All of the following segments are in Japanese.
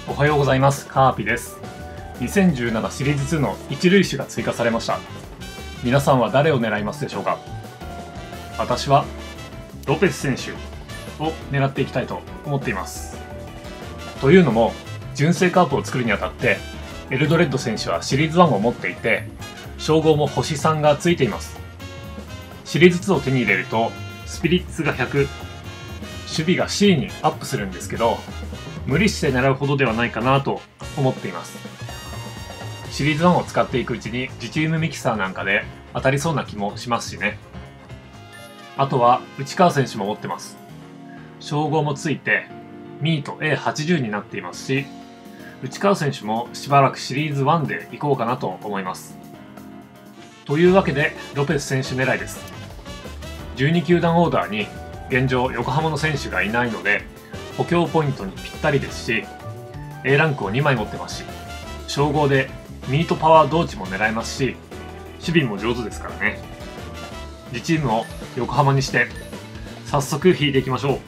おはようございます。カーピです。2017シリーズ2の一塁手が追加されました。皆さんは誰を狙いますでしょうか？私はロペス選手を狙っていきたいと思っています。というのも、純正カープを作るにあたってエルドレッド選手はシリーズ1を持っていて、称号も星3がついています。シリーズ2を手に入れるとスピリッツが100、守備が C にアップするんですけど、無理して狙うほどではないかなと思っています。シリーズ1を使っていくうちにジチウムミキサーなんかで当たりそうな気もしますしね。あとは内川選手も持ってます。称号もついてミート A80 になっていますし、内川選手もしばらくシリーズ1でいこうかなと思います。というわけでロペス選手狙いです。12球団オーダーに現状横浜の選手がいないので補強ポイントにぴったりですし、 A ランクを2枚持ってますし、称号でミートパワー同値も狙えますし、守備も上手ですからね。自チームを横浜にして早速引いていきましょ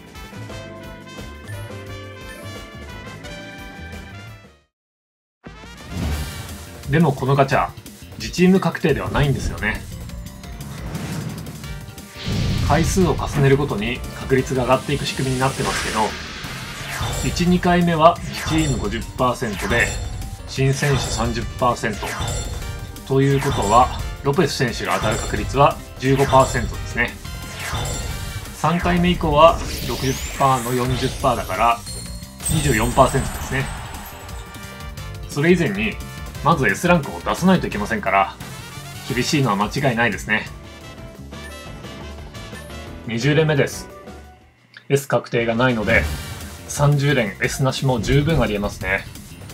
う。でもこのガチャ自チーム確定ではないんですよね。回数を重ねるごとに確率が上がっていく仕組みになってますけど、1、2回目は自チーム 50% で新選手 30% ということは、ロペス選手が当たる確率は 15% ですね。3回目以降は 60% の 40% だから 24% ですね。それ以前にまず S ランクを出さないといけませんから、厳しいのは間違いないですね。20連目です。 S 確定がないので30連 S なしも十分ありえますね。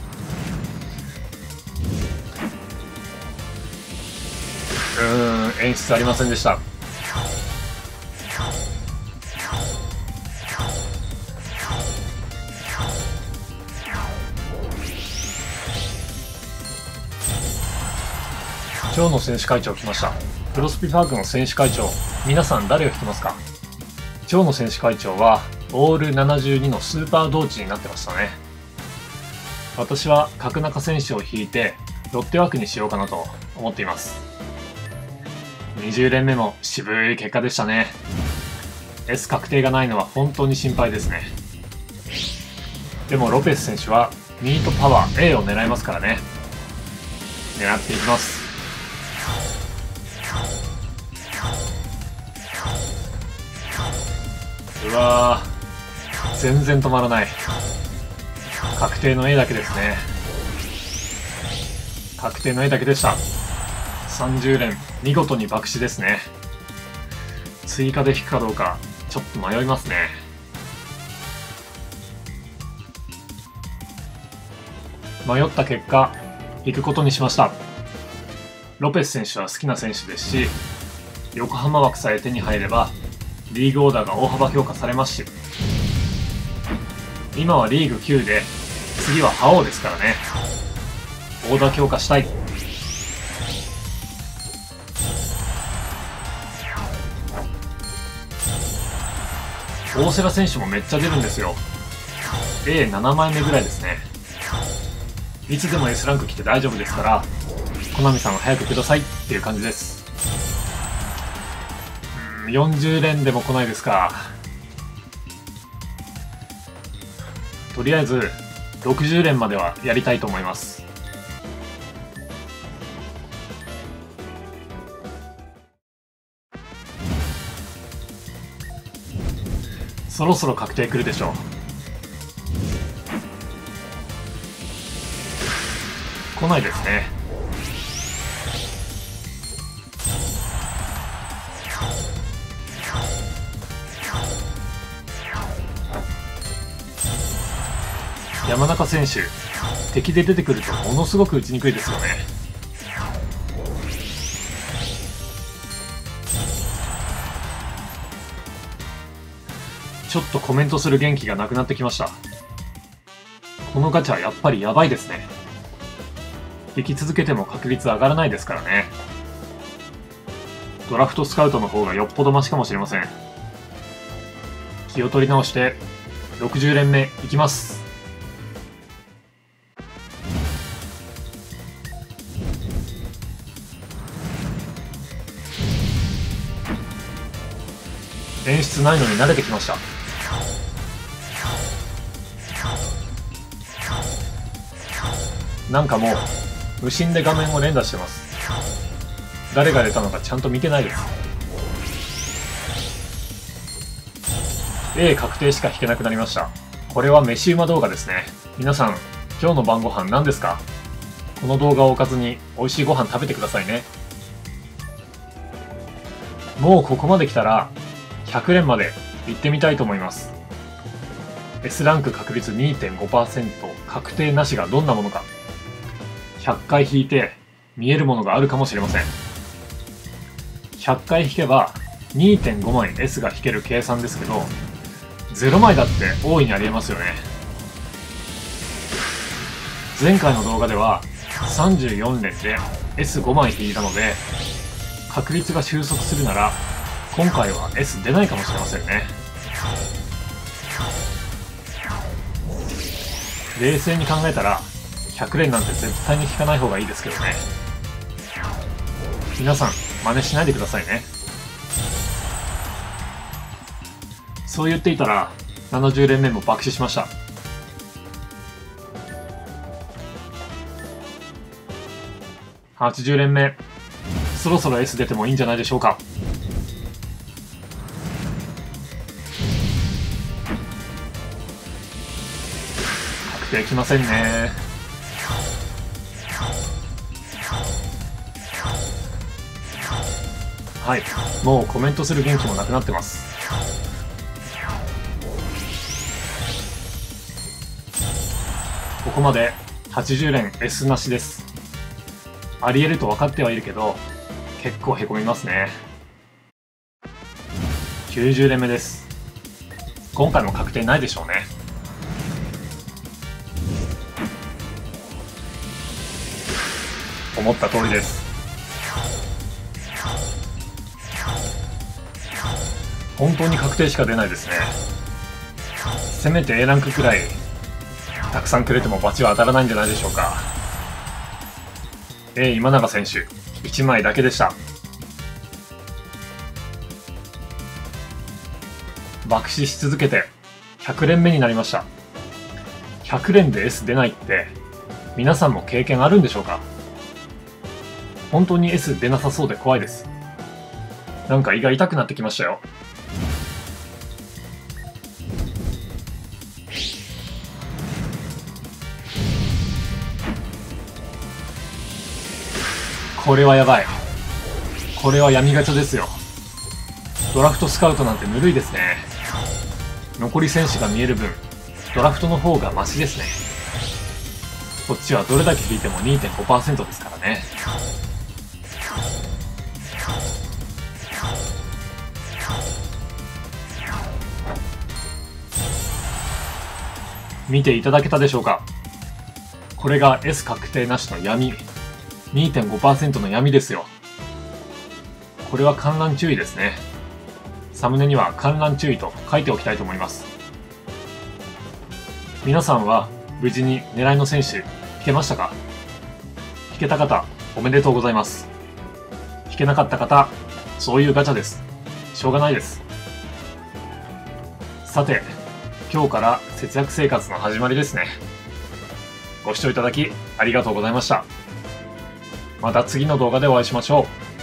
演出ありませんでした。今日の選手会長来ました。クロスピパークの選手会長、皆さん誰を引きますか？今日の選手会長はオール72のスーパー同値になってましたね。私は角中選手を引いてロッテ枠にしようかなと思っています。20連目も渋い結果でしたね。 S 確定がないのは本当に心配ですね。でもロペス選手はミートパワー A を狙いますからね。狙っていきます。うわー、全然止まらない。確定の A だけですね。確定の A だけでした。30連見事に爆死ですね。追加で引くかどうかちょっと迷いますね。迷った結果引くことにしました。ロペス選手は好きな選手ですし、横浜枠さえ手に入ればリーグオーダーが大幅強化されますし、今はリーグ9で次は覇王ですからね。オーダー強化したい。大瀬良選手もめっちゃ出るんですよ。 A7 枚目ぐらいですね。いつでも S ランク来て大丈夫ですから、コナミさん早くくださいっていう感じです。40連でも来ないですか。とりあえず60連まではやりたいと思います。そろそろ確定くるでしょう。来ないですね。山中選手、敵で出てくるとものすごく打ちにくいですよね。ちょっとコメントする元気がなくなってきました。このガチャやっぱりやばいですね。引き続けても確率上がらないですからね。ドラフトスカウトの方がよっぽどマシかもしれません。気を取り直して60連目いきます。 演出ないのに慣れてきました。なんかもう無心で画面を連打してます。誰が出たのかちゃんと見てないです。 A 確定しか引けなくなりました。これは飯うま動画ですね。皆さん今日の晩ご飯何ですか？この動画をおかずに美味しいご飯食べてくださいね。もうここまで来たら100連まで行ってみたいと思います。 S ランク確率 2.5% 確定なしがどんなものか、100回引いて見えるものがあるかもしれません。100回引けば 2.5 枚 S が引ける計算ですけど、0枚だって大いにありえますよね。前回の動画では34連で S5 枚引いたので、確率が収束するなら今回は S 出ないかもしれませんね。冷静に考えたら100連なんて絶対に引かない方がいいですけどね。皆さん真似しないでくださいね。そう言っていたら70連目も爆死しました。80連目、そろそろ S 出てもいいんじゃないでしょうか。確定きませんね。はい、もうコメントする元気もなくなってます。ここまで80連 S なしです。ありえると分かってはいるけど結構へこみますね。90連目です。今回も確定ないでしょうね。思った通りです。本当に確定しか出ないですね。せめて A ランクくらいたくさんくれてもバチは当たらないんじゃないでしょうか。今永選手1枚だけでした。爆死し続けて100連目になりました。100連で S 出ないって皆さんも経験あるんでしょうか。本当に S 出なさそうで怖いです。なんか胃が痛くなってきましたよ。これはやばい。これは闇ガチャですよ。ドラフトスカウトなんてぬるいですね。残り選手が見える分ドラフトの方がマシですね。こっちはどれだけ引いても 2.5% ですからね。見ていただけたでしょうか。これが S 確定なしの闇、 2.5% の闇ですよ。これは観覧注意ですね。サムネには観覧注意と書いておきたいと思います。皆さんは無事に狙いの選手引けましたか？引けた方おめでとうございます。引けなかった方、そういうガチャです。しょうがないです。さて、今日から節約生活の始まりですね。ご視聴いただきありがとうございました。また次の動画でお会いしましょう。